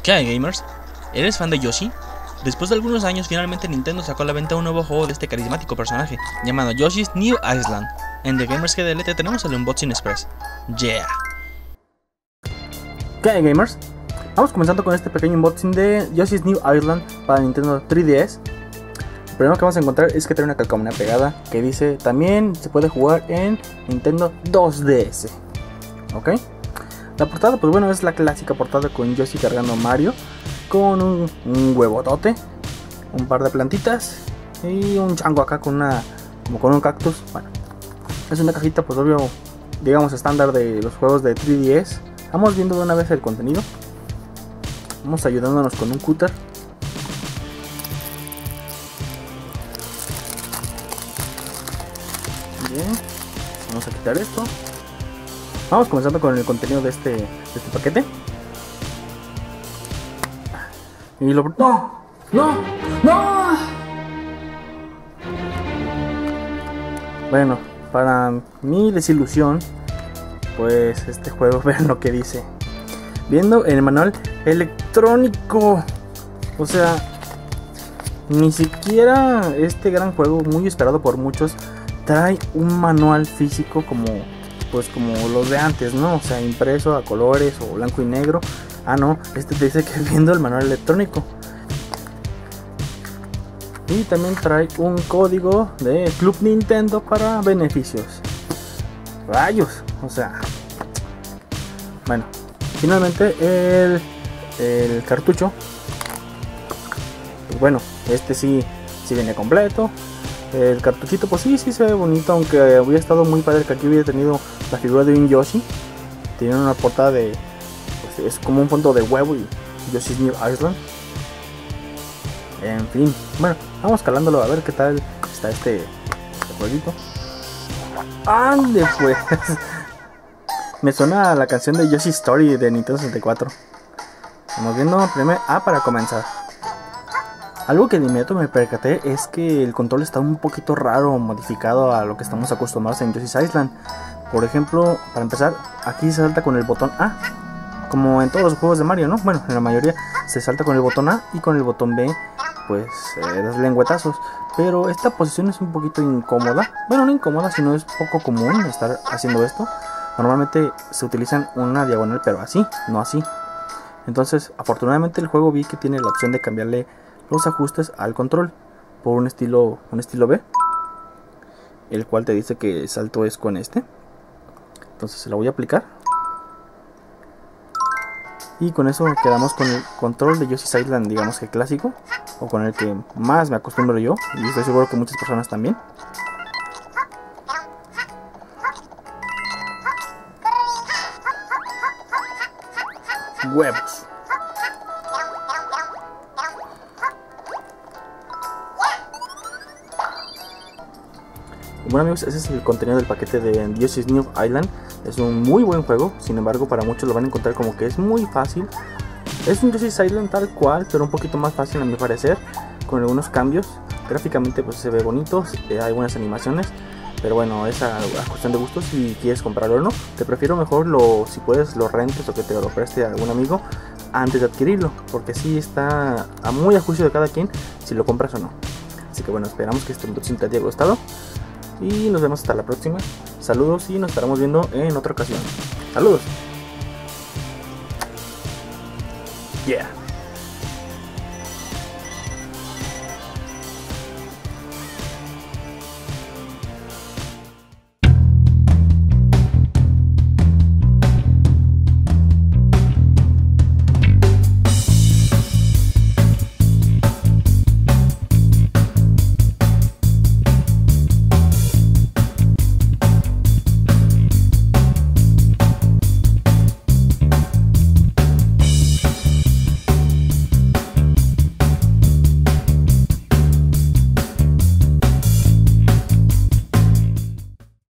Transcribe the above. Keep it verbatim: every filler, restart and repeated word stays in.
¿Qué hay, gamers? ¿Eres fan de Yoshi? Después de algunos años, finalmente Nintendo sacó a la venta un nuevo juego de este carismático personaje, llamado Yoshi's New Island. En The Gamers G D L te tenemos el Unboxing Express. ¡Yeah! ¿Qué hay, gamers? Vamos comenzando con este pequeño unboxing de Yoshi's New Island para Nintendo tres D S. Lo primero que vamos a encontrar es que trae una calcomanía pegada que dice también se puede jugar en Nintendo dos D S. ¿Ok? La portada, pues bueno, es la clásica portada con Yoshi cargando a Mario, con un, un huevotote, un par de plantitas y un chango acá con una, como con un cactus. Bueno, es una cajita, pues obvio, digamos estándar de los juegos de tres D S. Vamos viendo de una vez el contenido. Vamos ayudándonos con un cúter. Bien, vamos a quitar esto. Vamos comenzando con el contenido de este, de este paquete. Y lo... ¡No! ¡No! ¡No! Bueno, para mi desilusión, pues este juego, vean lo que dice. Viendo el manual electrónico, o sea, ni siquiera este gran juego, muy esperado por muchos, trae un manual físico como, pues como los de antes, ¿no? O sea, impreso a colores o blanco y negro. Ah, no, este te dice que viendo el manual electrónico. Y también trae un código de Club Nintendo para beneficios. Rayos, o sea. Bueno, finalmente el, el cartucho. Pues bueno, este sí, sí viene completo. El cartuchito, pues sí, sí se ve bonito, aunque hubiera estado muy padre que aquí hubiera tenido la figura de un Yoshi. Tiene una portada de, pues es como un fondo de huevo y Yoshi's New Island. En fin, bueno, vamos calándolo a ver qué tal está este, este jueguito. ¡Ande pues! Me suena a la canción de Yoshi Story de Nintendo sesenta y cuatro. Estamos viendo primero A para comenzar. Algo que de inmediato me percaté es que el control está un poquito raro, modificado a lo que estamos acostumbrados en Yoshi's Island. Por ejemplo, para empezar, aquí se salta con el botón A, como en todos los juegos de Mario, ¿no? Bueno, en la mayoría se salta con el botón A y con el botón B, pues, eh, das lengüetazos. Pero esta posición es un poquito incómoda. Bueno, no incómoda, sino es poco común estar haciendo esto. Normalmente se utilizan una diagonal, pero así, no así. Entonces, afortunadamente el juego vi que tiene la opción de cambiarle los ajustes al control por un estilo, un estilo B, el cual te dice que el salto es con este. Entonces se lo voy a aplicar. Y con eso quedamos con el control de Yoshi's Island, digamos que clásico, o con el que más me acostumbro yo, y estoy seguro que muchas personas también. Huevos. Bueno, amigos, ese es el contenido del paquete de Yoshi's New Island. Es un muy buen juego, sin embargo para muchos lo van a encontrar como que es muy fácil. Es un Yoshi's Island tal cual, pero un poquito más fácil a mi parecer, con algunos cambios. Gráficamente pues se ve bonito, eh, hay buenas animaciones, pero bueno, es a, a cuestión de gustos si quieres comprarlo o no. Te prefiero mejor, lo, si puedes, lo rentes o que te lo preste a algún amigo antes de adquirirlo, porque sí está a muy a juicio de cada quien si lo compras o no. Así que bueno, esperamos que este unboxing te haya gustado. Y nos vemos hasta la próxima. Saludos y nos estaremos viendo en otra ocasión. Saludos. Yeah.